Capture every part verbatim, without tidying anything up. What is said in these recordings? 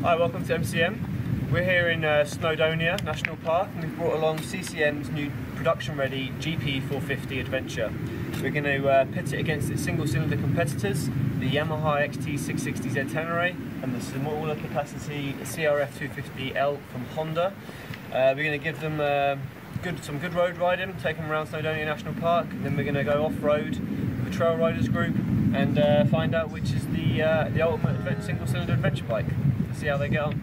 Hi, welcome to M C M. We're here in uh, Snowdonia National Park, and we've brought along C C M's new production-ready G P four fifty Adventure. We're going to uh, pit it against its single-cylinder competitors, the Yamaha X T six sixty Z Tenere and the smaller capacity C R F two fifty L from Honda. Uh, we're going to give them uh, good, some good road riding, take them around Snowdonia National Park, and then we're going to go off-road with a trail riders group and uh, find out which is the, uh, the ultimate single-cylinder adventure bike. See how they get on.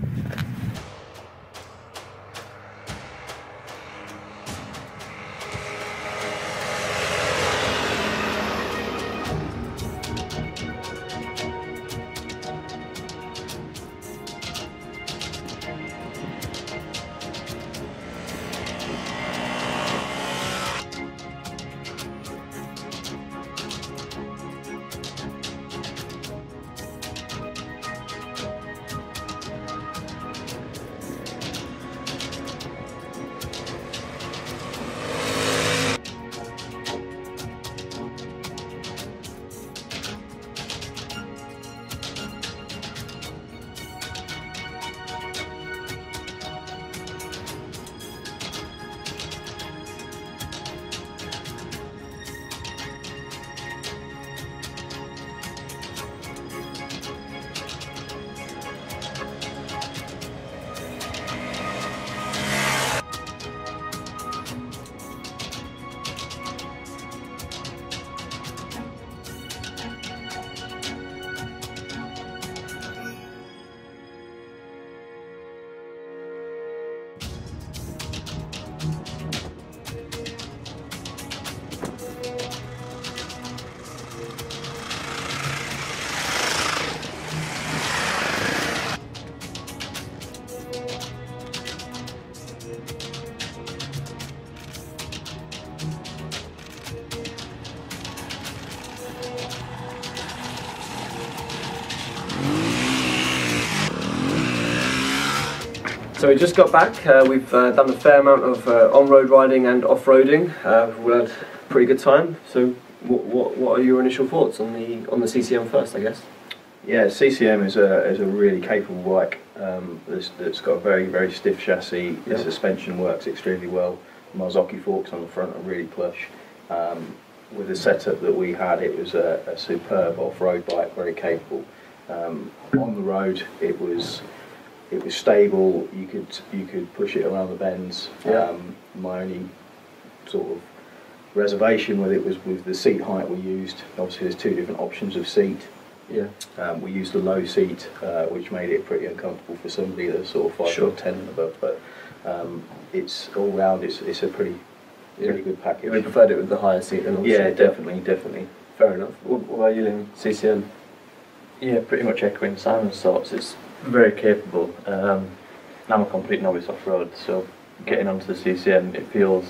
So we just got back. Uh, we've uh, done a fair amount of uh, on-road riding and off-roading. Uh, we had a pretty good time. So, what, what what are your initial thoughts on the on the C C M first? I guess. Yeah, C C M is a is a really capable bike. Um, that's, that's got a very very stiff chassis. The yeah. suspension works extremely well. Marzocchi forks on the front are really plush. Um, with the setup that we had, it was a, a superb off-road bike, very capable. Um, on the road, it was. It was stable. You could you could push it around the bends. Yeah. Um, my only sort of reservation with it was with the seat height we used. Obviously, there's two different options of seat. Yeah. Um, we used a low seat, uh, which made it pretty uncomfortable for somebody that's sort of five Sure. foot ten and above. But um, it's all round. It's it's a pretty Yeah. pretty good package. You preferred it with the higher seat than all Yeah, seat. definitely, definitely. Fair enough. What, what about you, Liam? C C M. Yeah, pretty much echoing Simon's thoughts. It's very capable. Um, I'm a complete novice off-road, so getting onto the C C M, it feels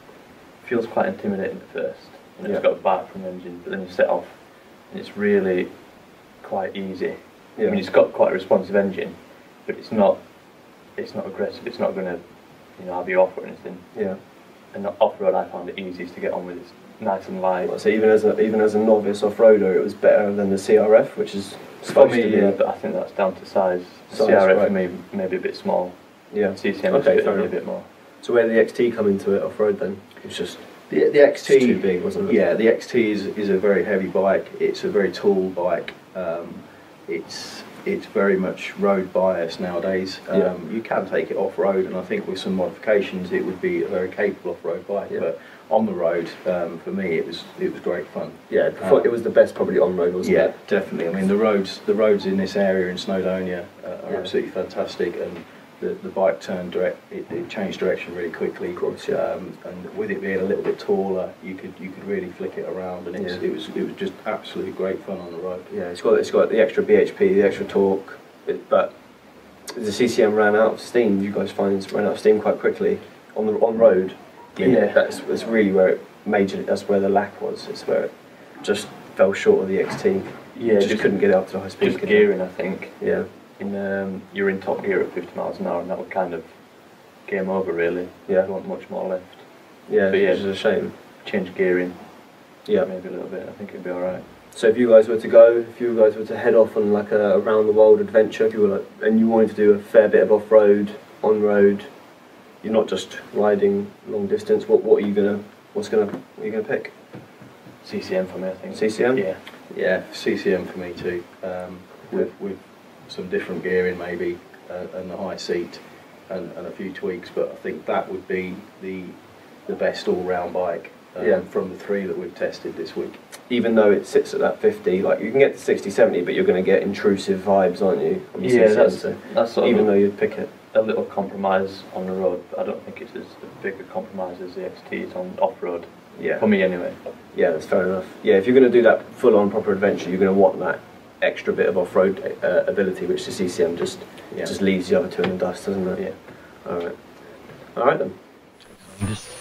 feels quite intimidating at first. You know, Yeah. It's got a bark from the engine, but then you set off, and it's really quite easy. Yeah. I mean, it's got quite a responsive engine, but it's not it's not aggressive. It's not going to, you know, have you off or anything. Yeah. And off-road, I found it easiest to get on with. It's nice and light. Well, so even as a even as a novice off-roader, it was better than the C R F, which is For supposed me, to be. yeah, but I think that's down to size. The Size, C R F right. for me maybe a bit small. Yeah. C C M Okay, is fair a enough. bit more. So where did the X T come into it off-road then? It's just The, the X T, it's too big, wasn't it? Yeah, the X T is, is a very heavy bike. It's a very tall bike. Um, it's it's very much road biased nowadays. Um, Yeah. You can take it off road, and I think with some modifications, it would be a very capable off road bike. Yeah. But on the road, um, for me, it was it was great fun. Yeah, before, Um, it was the best probably on-road, wasn't Yeah, it? definitely. I mean, the roads the roads in this area in Snowdonia uh, are Yeah. absolutely fantastic, and the, the bike turned direct. It, it changed direction really quickly. Of course, yeah. Um, and with it being a little bit taller, you could you could really flick it around, and it's, Yeah. it was it was just absolutely great fun on the road. Yeah, it's got it's got the extra B H P, the extra torque, it, but the C C M ran out of steam. You guys find it's ran out of steam quite quickly on the on road. Yeah. that's that's really where it major. That's where the lack was. It's where it just fell short of the X T. Yeah, just, just- couldn't get it up to high speed. Just could you? gearing, I think. Yeah, In um, you're in top gear at fifty miles an hour, and that would kind of game over really. Yeah. You want much more left. yeah, But yeah. which is a shame. Change gearing, Yeah, maybe a little bit. I think it'd be all right. So if you guys were to go, if you guys were to head off on like a around the world adventure, if you were like, and you wanted to do a fair bit of off-road, on-road, you're not just riding long distance. What what are you gonna? What's gonna? What are you gonna pick? C C M for me, I think. C C M. Yeah. Yeah, C C M for me too. Um, with with some different gearing maybe, uh, and the high seat, and, and a few tweaks. But I think that would be the the best all-round bike. Um, Yeah. From the three that we've tested this week. Even though it sits at that fifty, like you can get to sixty, seventy, but you're going to get intrusive vibes, aren't you? On the Yeah, C C M, that's, so that's sort even of though you'd pick it. a little compromise on the road, but I don't think it's as big a compromise as the X T is on off-road. Yeah. For me anyway. Yeah, that's fair enough. Yeah, if you're going to do that full-on proper adventure, you're going to want that extra bit of off-road uh, ability, which the C C M just Yeah. just leaves the other two in the dust, doesn't it? Yeah. All right. All right then. Just